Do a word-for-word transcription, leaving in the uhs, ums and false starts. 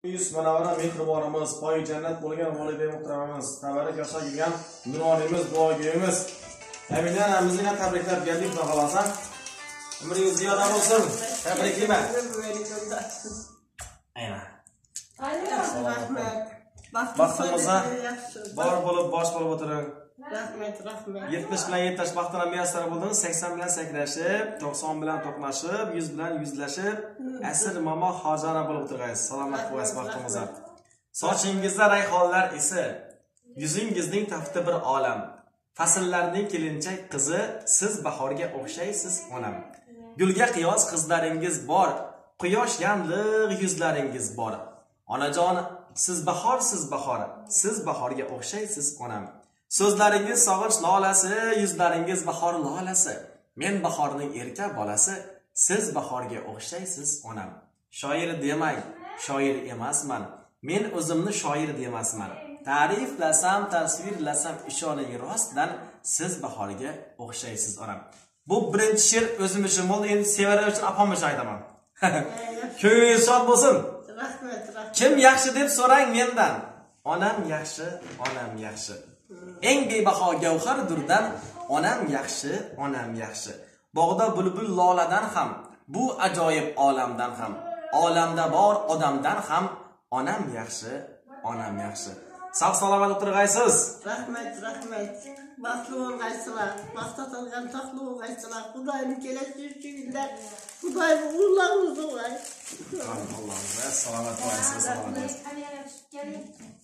Yuz manavara mehribonimiz, poyi jannat bo'lgan volidey muhtaramamiz, tabarak yasha kelgan nuronimiz, duogo'yimiz. Aminanamizni ham tabriklab keldik, xudo xolasa. Umringiz ziyoda bo'lsin. Tabriklayman. Aynan. Baxtimizda bor bo'lib, bosh bo'lib o'tiring. Rahmat, rahmat. yetmish bilan yettash baxtdan muyassar bo'ldingiz, sakson bilan sakrashib, to'qson bilan to'qnashib, yuz bilan yuzlashib, asr momo hojana bo'lib o'tirgaysiz. Salomat bo'lasiz baxtimizda. Sochingizda rayhonlar esi, yuzingizning tafti bir olam. Fasllarning kelinchak qizi, siz bahorga o'xshaysiz onam. Gulga qiyos qizlaringiz bor, quyosh yanliq yuzlaringiz bor. Onajon, siz bahor, siz bahor, siz bahorga o'xshaysiz onam. So'zlaringiz sog'inch lolasi, yuzlaringiz bahor lolasi. Men bahorning erka bolasi, siz bahorga o'xshaysiz onam. Shoir demang, shoir emasman. Men o'zimni shoir demasman. Ta'riflasam, tasvirlasam ishoning rostdan, siz bahorga o'xshaysiz onam. Bu birinchi she'r o'zim uchun bo'ldi, endi sevara uchun apam uchun aytaman. Ko'nglingiz shod bo'lsin. Rahmat, rahmat. Kim yaxshi deb so'rang mendan. Onam yaxshi, onam yaxshi. Eng bebaho gavhar durdan, onam yaxshi, onam yaxshi. Bog'da bulbul loladan ham, bu ajoyib olamdan ham, olamda bor odamdan ham, onam yaxshi, onam yaxshi. Sog' salomat o'tirg'aysiz. Rahmat, rahmat. Baxtli bo'lgaysizlar. Vaqtda tolgan taqli bo'lgaysizlar. Xudoyim kelajak kunlar. Xudoyim ularimizni o'g'ay. Allohga salomat bo'lasiz, salomat bo'lasiz.